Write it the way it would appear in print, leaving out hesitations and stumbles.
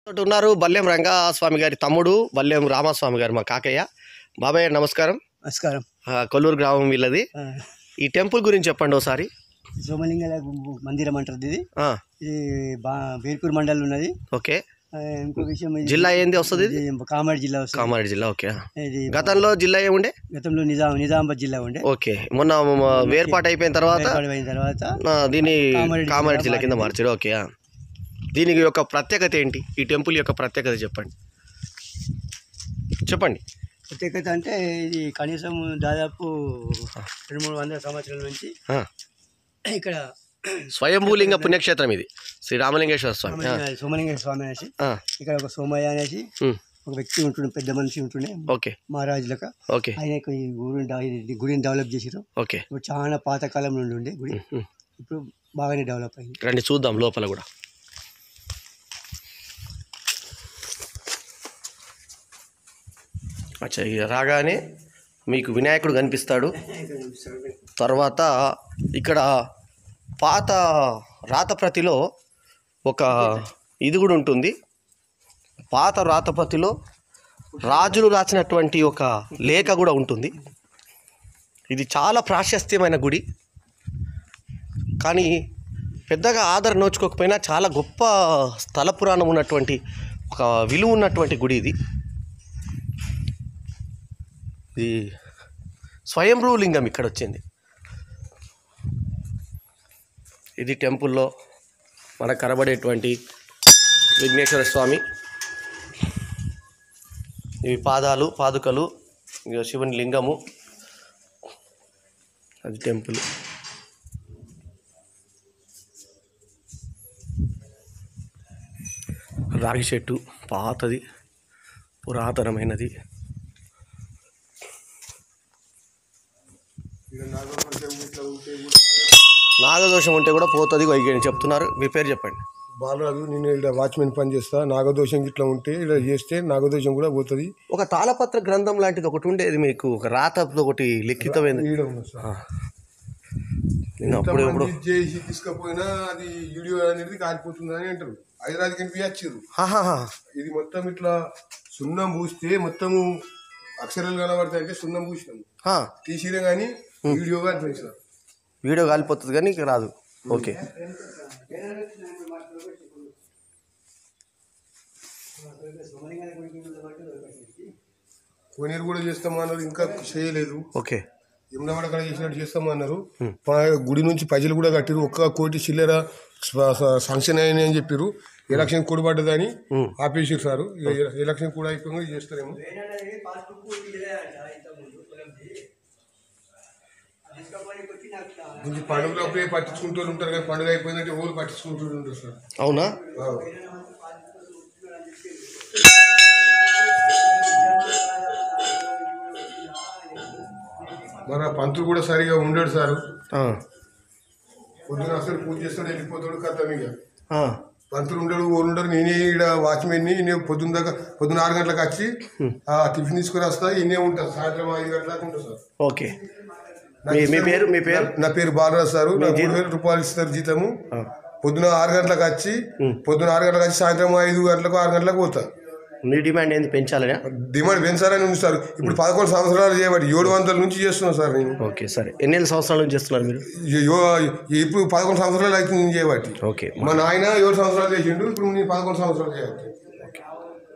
తోటి ఉన్నారు బల్లెం రంగస్వామి గారి తమ్ముడు బల్లెం రామస్వామి గారు, మా కాకయ్య. బాబాయ్ నమస్కారం. నమస్కారం. కొల్లూరు గ్రామం వీళ్ళది. ఈ టెంపుల్ గురించి చెప్పండి ఒకసారి. సోమలింగ మందిరం అంటారు ఇది. ఇది బేర్పూర్ మండలం ఉన్నది. ఓకే. ఇంకో విషయం, జిల్లా ఏంది వస్తుంది? కామారెడ్డి జిల్లా వస్తుంది. కామారెడ్డి జిల్లా. ఓకే. గతంలో జిల్లా ఏముండే? గతంలో నిజామాబాద్ జిల్లా ఉండే. ఓకే. మొన్న వేర్పాటు అయిపోయిన తర్వాత దీన్ని కామారెడ్డి జిల్లా కింద మార్చారు. ఓకే. దీనికి యొక్క ప్రత్యేకత ఏంటి? ఈ టెంపుల్ యొక్క ప్రత్యేకత చెప్పండి. ప్రత్యేకత అంటే ఇది కనీసం దాదాపు 200-300 సంవత్సరాల నుంచి ఇక్కడ స్వయంభూలింగ పుణ్యక్షేత్రం ఇది. శ్రీ రామలింగేశ్వర స్వామి, సోమలింగేశ్వర స్వామి అనేసి ఇక్కడ ఒక సోమయ్య అనేసి ఒక వ్యక్తి ఉంటుండే, పెద్ద మనిషి ఉంటుండే. ఓకే. మహారాజులకు. ఓకే. ఆయన ఈ గుడిని డెవలప్ చేసారు. ఓకే. ఇప్పుడు చాలా పాతకాలం నుండి ఉండే గుడి, ఇప్పుడు బాగానే డెవలప్ అయింది. రండి చూద్దాం లోపల కూడా. అచ్చా, రాగానే మీకు వినాయకుడు కనిపిస్తాడు. తర్వాత ఇక్కడ పాత రాతప్రతిలో ఒక ఇది కూడా ఉంటుంది. పాత రాతప్రతిలో రాజులు రాసినటువంటి ఒక లేఖ కూడా ఉంటుంది. ఇది చాలా ప్రాశస్త్యమైన గుడి, కానీ పెద్దగా ఆదరణ నోచుకోకపోయినా చాలా గొప్ప స్థల పురాణం ఉన్నటువంటి ఒక విలువ ఉన్నటువంటి గుడి ఇది. ఇది స్వయంభూ లింగం ఇక్కడ వచ్చింది. ఇది టెంపుల్లో మనకు కనబడేటువంటి విఘ్నేశ్వర స్వామి. ఇవి పాదుకలు, శివుని లింగము. అది టెంపుల్. రాగి చెట్టు పాతది, పురాతనమైనది. నాగదోషం ఉంటే కూడా పోతుంది వైద్యం చెప్తున్నారు. మీ పేరు చెప్పండి. బాలరాజు. నేను ఇక్కడ వాచ్మెన్ పని చేస్తా. నాగదోషం ఇట్లా ఉంటే ఇలా చేస్తే నాగదోషం కూడా పోతుంది. ఒక తాళపత్ర గ్రంథం లాంటిది ఒకటి ఉండేది మీకు, ఒక రాత ఒకటి లిఖితమైంది. చేసి తీసుకపోయినా అది వీడియో అనేది కాలిపోతుంది అని అంటారు. హైదరాబాద్కి కనిపించారు. ఇది మొత్తం ఇట్లా సున్నం పూస్తే మొత్తము అక్షరాలు కనబడతాయి. అంటే సున్నం పూసినాము తీసిరే కానీ వీడియో కాలిపోయింది సార్. వీడియో కాలిపోతుంది కానీ రాదు. ఓకే. కోనేరు కూడా చేస్తామన్నారు, ఇంకా చేయలేదు. ఓకే. యమునవాడ అక్కడ చేసినట్టు చేస్తామన్నారు. గుడి నుంచి ప్రజలు కూడా కట్టారు. 1 కోటి చిల్లర శాంక్షన్ అయినాయి అని చెప్పారు. ఎలక్షన్ కూడా పడ్డదని ఆపేసారు సార్. ఎలక్షన్ కూడా అయిపోయి చేస్తారేమో. కొంచెం పండుగలప్పుడే పట్టించుకుంటూ ఉంటారు కానీ పండుగ అయిపోయిందంటే ఊరు పట్టించుకుంటూ ఉంటారు సార్. అవునా? మన పంతులు కూడా సరిగా ఉండడు సార్. పొద్దున అసలు పూజ చేస్తాడు, వెళ్ళిపోతాడు. కథ ఇక పంతులు ఉండడు, ఊరు ఉండడు. నేనే ఇక్కడ వాచ్మెన్ని. నేను పొద్దున్న 6 గంటలకు వచ్చి టిఫిన్ తీసుకుని వస్తా. ఇన్నే ఉంటాను. సాయంత్రం 5 గంటలకు ఉంటాను సార్. ఓకే. మీ పేరు? నా పేరు బాలరాజు సార్. నాకు 3,000 రూపాయలు ఇస్తారు జీతము. పొద్దున 6 గంటలకు వచ్చి సాయంత్రం 5 గంటలకు 6 గంటలకు పోతా. మీ డిమాండ్ ఏంది? పెంచాలని? డిమాండ్ పెంచాలని ఉంది సార్. ఇప్పుడు 11 సంవత్సరాలు చేయబట్టి 700 నుంచి చేస్తున్నాను సార్ నేను. ఓకే. సరే, ఎన్ని సంవత్సరాల నుంచి చేస్తున్నారు మీరు? ఇప్పుడు 11 సంవత్సరాలు అయితే నేను చేయబట్టి. ఓకే. మా నాయన 7 సంవత్సరాలు చేసిండు. ఇప్పుడు నేను 11 సంవత్సరాలు చేయబట్టి.